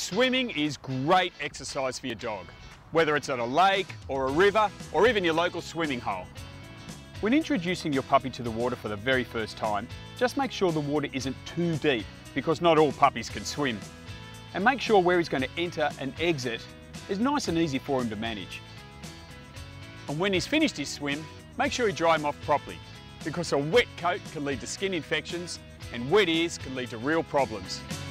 Swimming is great exercise for your dog, whether it's at a lake or a river or even your local swimming hole. When introducing your puppy to the water for the very first time, just make sure the water isn't too deep because not all puppies can swim. And make sure where he's going to enter and exit is nice and easy for him to manage. And when he's finished his swim, make sure you dry him off properly because a wet coat can lead to skin infections and wet ears can lead to real problems.